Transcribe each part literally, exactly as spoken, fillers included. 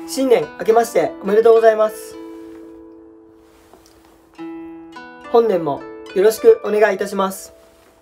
新年明けましておめでとうございます。本年もよろしくお願いいたします。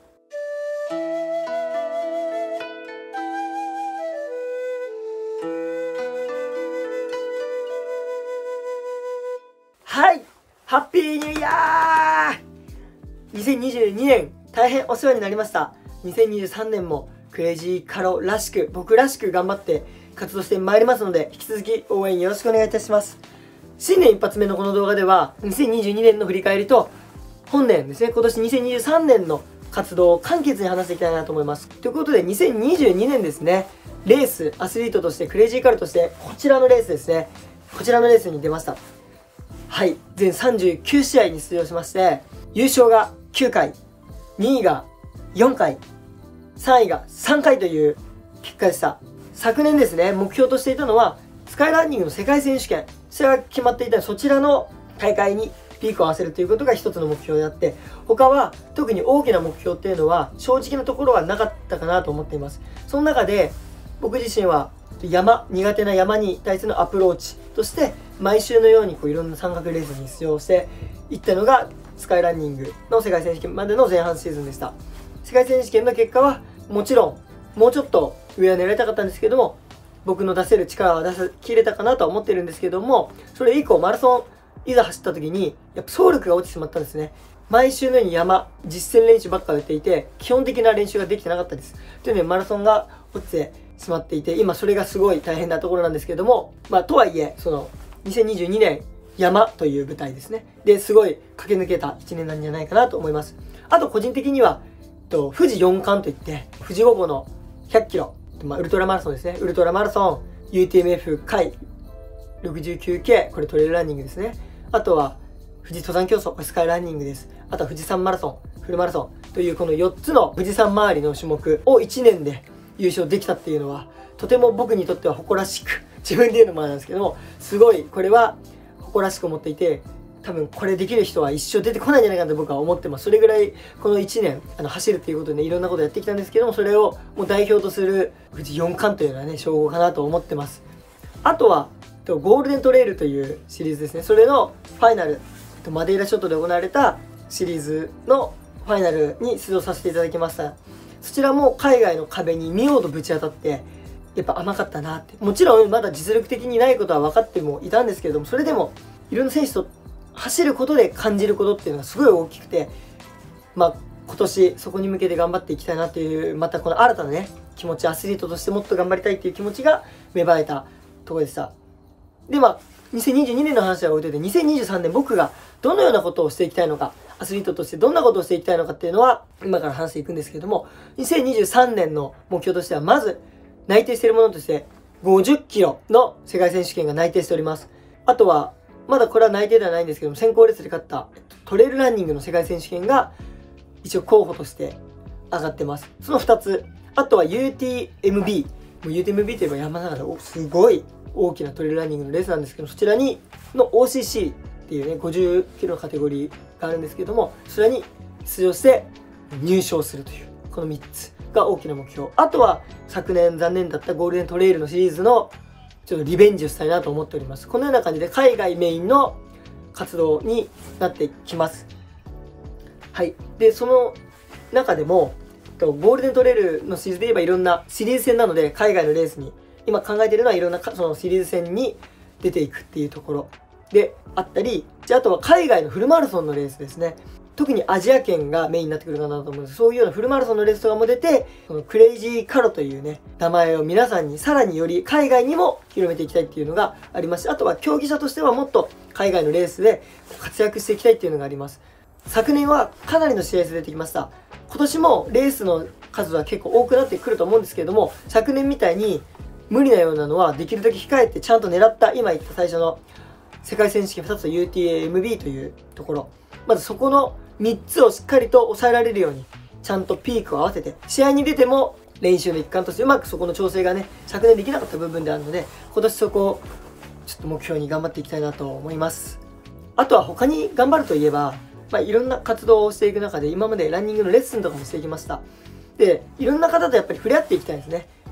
はい、ハッピーニューイヤー !にせんにじゅうに 年、大変お世話になりました。にせんにじゅうさんねんもクレイジーカロらしく、僕らしく頑張って活動してまいりますので、引き続き応援よろしくお願いいたします。新年一発目のこの動画では、にせんにじゅうにねんの振り返りと、本年ですね、今年にせんにじゅうさんねんの活動を簡潔に話していきたいなと思います。ということで、にせんにじゅうにねんですね、レース、アスリートとして、クレイジーカロとして、こちらのレースですね、こちらのレースに出ました。はい、全さんじゅうきゅうしあいに出場しまして、優勝がきゅうかい、にいがよんかい、さんいがさんかいという結果でした。昨年ですね、目標としていたのは、スカイランニングの世界選手権、それが決まっていたそちらの大会にピークを合わせるということが一つの目標であって、他は特に大きな目標っていうのは正直なところはなかったかなと思っています。その中で僕自身は山、苦手な山に対するアプローチとして毎週のようにこういろんな山岳レースに出場していったのがスカイランニングの世界選手権までの前半シーズンでした。世界選手権の結果はもちろんもうちょっと上は狙いたかったんですけども、僕の出せる力は出し切れたかなとは思ってるんですけども、それ以降マラソンいざ走った時にやっぱ走力が落ちてしまったんですね。毎週のように山、実践練習ばっかりやっていて、基本的な練習ができてなかったです。というのでマラソンが落ちてしまっていて、今それがすごい大変なところなんですけども、まあとはいえ、そのにせんにじゅうにねん山という舞台ですね。で、すごい駆け抜けたいちねんなんじゃないかなと思います。あと個人的には、と富士四冠といって、富士五湖のひゃっキロ、まあ、ウルトラマラソンですね。ウルトラマラソン、ユーティーエムエフ 回、ろくじゅうきゅうケー、これトレイルランニングですね。あとは、富士登山競争、これスカイランニングです。あとは富士山マラソン、フルマラソンというこのよっつの富士山周りの種目をいちねんで優勝できたっていうのは、とても僕にとっては誇らしく、自分で言うのもあれなんですけども、すごい、これは誇らしく思っていて、多分これできる人は一生出てこないんじゃないかと僕は思ってます。それぐらいこのいちねんあの走るっていうことでね、いろんなことやってきたんですけども、それをもう代表とする富士四冠というのはね、称号かなと思ってます。あとはゴールデントレイルというシリーズですね。それのファイナル、マデイラ諸島で行われたシリーズのファイナルに出場させていただきました。そちらも海外の壁に見事ぶち当たって、やっぱ甘かったなって。もちろんまだ実力的にないことは分かってもいたんですけれども、それでもいろんな選手と走ることで感じることっていうのがすごい大きくて、まあ今年そこに向けて頑張っていきたいなという、またこの新たなね気持ち、アスリートとしてもっと頑張りたいっていう気持ちが芽生えたところでした。でまあにせんにじゅうにねんの話は置いといて、にせんにじゅうさんねん僕がどのようなことをしていきたいのか、アスリートとしてどんなことをしていきたいのかっていうのは今から話していくんですけども、にせんにじゅうさんねんの目標としては、まず内定しているものとしてごじゅっキロの世界選手権が内定しております。あとはまだこれは内定ではないんですけども、選考レースで勝ったトレイルランニングの世界選手権が一応候補として上がってます。そのふたつ。あとは ユーティーエムビー。もう ユーティーエムビー といえば山の中ですごい大きなトレイルランニングのレースなんですけど、そちらにの オーシーシー っていうね、ごじゅっキロのカテゴリーがあるんですけども、それに出場して入賞するという、このみっつが大きな目標。あとは昨年残念だったゴールデントレイルのシリーズのちょっとリベンジをしたいなと思っております。このような感じで海外メインの活動になってきます。はい。で、その中でも、ゴールデントレイルのシリーズで言えばいろんなシリーズ戦なので、海外のレースに、今考えているのはいろんなそのシリーズ戦に出ていくっていうところであったり、じゃああとは海外のフルマラソンのレースですね。特にアジア圏がメインになってくるかなと思うんです。そういうようなフルマラソンのレースとかも出て、このクレイジーカロというね、名前を皆さんにさらにより海外にも広めていきたいっていうのがありますし、あとは競技者としてはもっと海外のレースで活躍していきたいっていうのがあります。昨年はかなりの試合数出てきました。今年もレースの数は結構多くなってくると思うんですけれども、昨年みたいに無理なようなのはできるだけ控えてちゃんと狙った、今言った最初の世界選手権ふたつと ユーティーエムビー というところ、まずそこのみっつをしっかりと抑えられるようにちゃんとピークを合わせて、試合に出ても練習の一環としてうまくそこの調整がね昨年できなかった部分であるので、今年そこをちょっと目標に頑張っていきたいなと思います。あとは他に頑張るといえば、まあ、いろんな活動をしていく中で今までランニングのレッスンとかもしていきました。でいろんな方とやっぱり触れ合っていきたいんですね。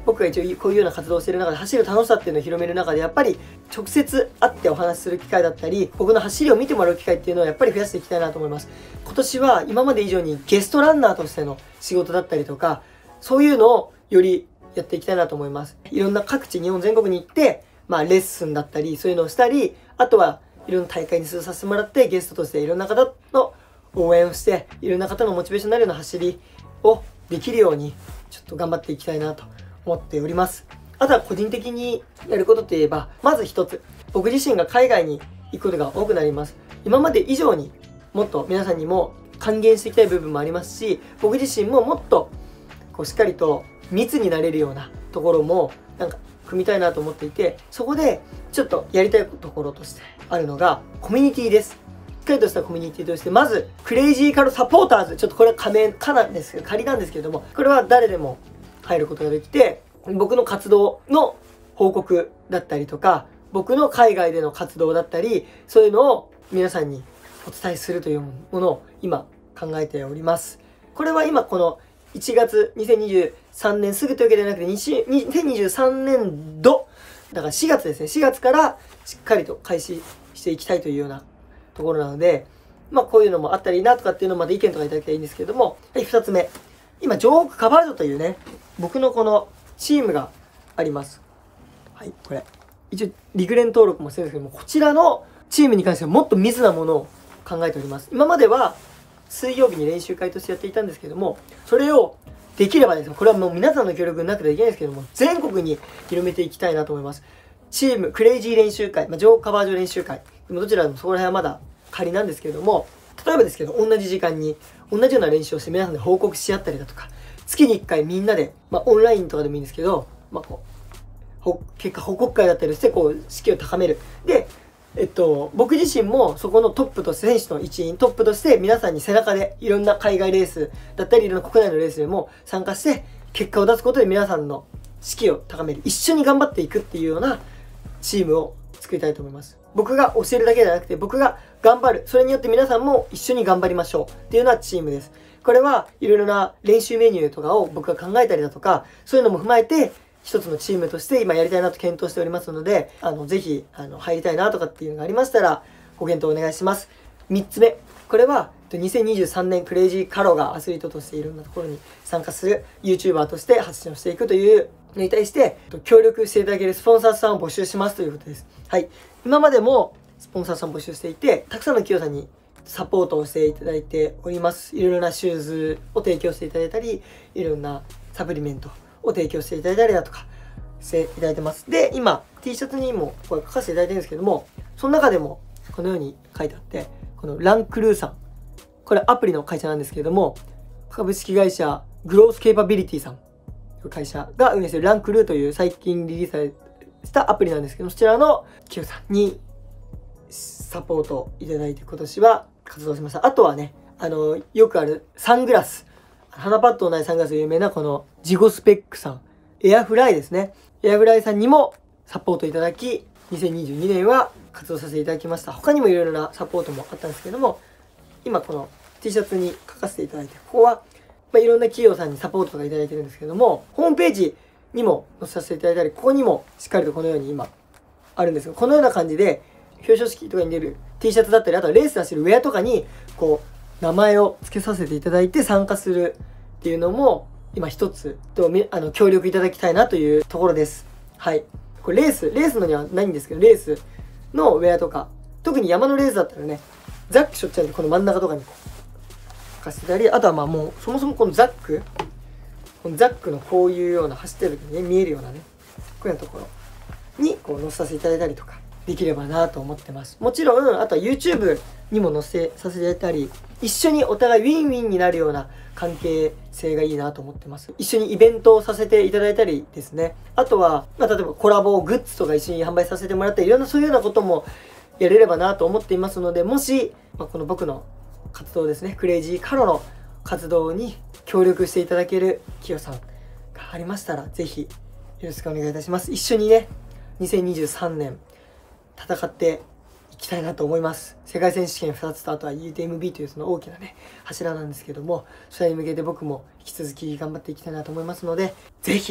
僕が一応こういうような活動をしている中で走る楽しさっていうのを広める中で、やっぱり直接会ってお話しする機会だったり、僕の走りを見てもらう機会っていうのをやっぱり増やしていきたいなと思います。今年は今まで以上にゲストランナーとしての仕事だったりとか、そういうのをよりやっていきたいなと思います。いろんな各地、日本全国に行って、まあレッスンだったり、そういうのをしたり、あとはいろんな大会に出場させてもらって、ゲストとしていろんな方の応援をして、いろんな方のモチベーションになるような走りをできるように、ちょっと頑張っていきたいなと思っております。あとは個人的にやることといえば、まず一つ、僕自身が海外に行くことが多くなります。今まで以上にもっと皆さんにも還元していきたい部分もありますし、僕自身ももっとこうしっかりと密になれるようなところもなんか組みたいなと思っていて、そこでちょっとやりたいところとしてあるのがコミュニティです。しっかりとしたコミュニティとして、まずクレイジーカロサポーターズ、ちょっとこれは仮名かなんですけど、仮なんですけれども、これは誰でも入ることができて、僕の活動の報告だったりとか、僕の海外での活動だったり、そういうのを皆さんにお伝えするというものを今考えております。これは今このいちがつ、にせんにじゅうさんねんすぐというわけではなくて、にせんにじゅうさんねんど、だからしがつですね。しがつからしっかりと開始していきたいというようなところなので、まあこういうのもあったらいいなとかっていうのまで意見とかいただきたらいいんですけれども、はい、ふたつめ。今、ジョークカバードというね、僕のこのチームがあります。はい、これ。一応、陸連登録もしてるんですけども、こちらのチームに関してはもっと密なものを考えております。今までは、水曜日に練習会としてやっていたんですけども、それをできればですね、これはもう皆さんの協力なくてはいけないですけども、全国に広めていきたいなと思います。チーム、クレイジー練習会、まあ、ジョーカバージョ練習会、どちらでもそこら辺はまだ仮なんですけれども、例えばですけど、同じ時間に同じような練習をして皆さんで報告し合ったりだとか、月にいっかいみんなで、まあ、オンラインとかでもいいんですけど、まあ、こう結果報告会だったりしてこう士気を高める。で、えっと、僕自身もそこのトップとして選手の一員トップとして皆さんに背中でいろんな海外レースだったりいろんな国内のレースでも参加して結果を出すことで皆さんの士気を高める、一緒に頑張っていくっていうようなチームを作りたいと思います。僕が教えるだけじゃなくて僕が頑張る、それによって皆さんも一緒に頑張りましょうっていうようなチームです。これはいろいろな練習メニューとかを僕が考えたりだとか、そういうのも踏まえて一つのチームとして今やりたいなと検討しておりますので、あのぜひあの入りたいなとかっていうのがありましたらご検討お願いします。みっつめ、これはにせんにじゅうさんねんクレイジーカロがアスリートとしていろんなところに参加する YouTuber として発信をしていくというのに対して協力していただけるスポンサーさんを募集しますということです。はい。今までもスポンサーさんを募集していて、たくさんの企業さんにサポートをしていただいております。いろいろなシューズを提供していただいたり、いろんなサプリメントを提供していただいたりだとかしていただいてます。で、今 T シャツにもこれ書かせていただいてるんですけども、その中でもこのように書いてあって、このランクルーさん、これアプリの会社なんですけれども、株式会社グロースケーパビリティさんという会社が運営しているランクルーという最近リリースされたアプリなんですけども、そちらの企業さんにサポートいただいて今年は活動しました。あとはね、あの、よくあるサングラス。鼻パッドのないサングラスで有名なこのジゴスペックさん。エアフライですね。エアフライさんにもサポートいただき、にせんにじゅうにねんは活動させていただきました。他にもいろいろなサポートもあったんですけども、今この T シャツに書かせていただいて、ここは、まあ、いろんな企業さんにサポートとかいただいてるんですけども、ホームページにも載せさせていただいたり、ここにもしっかりとこのように今あるんですが、このような感じで、表彰式とかに出る T シャツだったり、あとはレース出してるウェアとかに、こう、名前を付けさせていただいて参加するっていうのも、今一つとあの協力いただきたいなというところです。はい。これレース、レースのにはないんですけど、レースのウェアとか、特に山のレースだったらね、ザックしょっちゃうんで、この真ん中とかにこう、書かせてたり、あとはまあもう、そもそもこのザック、このザックのこういうような走ってる時にね、見えるようなね、こういうようなところにこう載せさせていただいたりとか、できればなと思ってます。もちろん、あとは YouTube にも載せさせていただいたり、一緒にお互いウィンウィンになるような関係性がいいなと思ってます。一緒にイベントをさせていただいたりですね。あとは、まあ、例えばコラボグッズとか一緒に販売させてもらったり、いろんなそういうようなこともやれればなと思っていますので、もし、まあ、この僕の活動ですね、クレイジーカロの活動に協力していただける企業さんがありましたら、ぜひよろしくお願いいたします。一緒にね、にせんにじゅうさんねん戦っていきたいなと思います。世界選手権ふたつと、あとは ユーティーエムビー というその大きなね、柱なんですけども、それに向けて僕も引き続き頑張っていきたいなと思いますので、ぜひ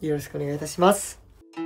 よろしくお願いいたします。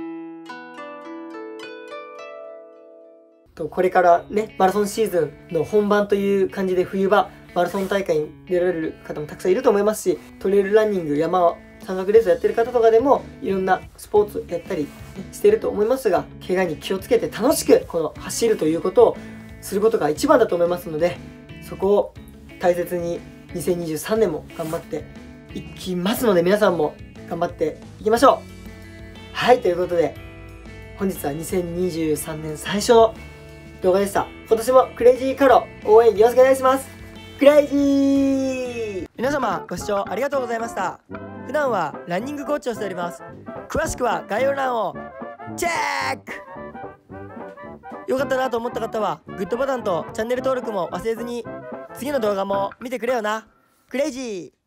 とこれからね、マラソンシーズンの本番という感じで、冬場マラソン大会に出られる方もたくさんいると思いますし、トレイルランニング、山山岳レースやってる方とかでもいろんなスポーツやったり、ね、してると思いますが、怪我に気をつけて楽しくこの走るということをすることが一番だと思いますので、そこを大切ににせんにじゅうさんねんも頑張っていきますので、皆さんも頑張っていきましょう。はい、ということで本日はにせんにじゅうさんねん最初の動画でした。今年もクレイジーカロ応援よろしくお願いします。クレイジー。皆様ご視聴ありがとうございました。普段はランニングコーチをしております。詳しくは概要欄をチェック。よかったなと思った方はグッドボタンとチャンネル登録も忘れずに、次の動画も見てくれよな。クレイジー。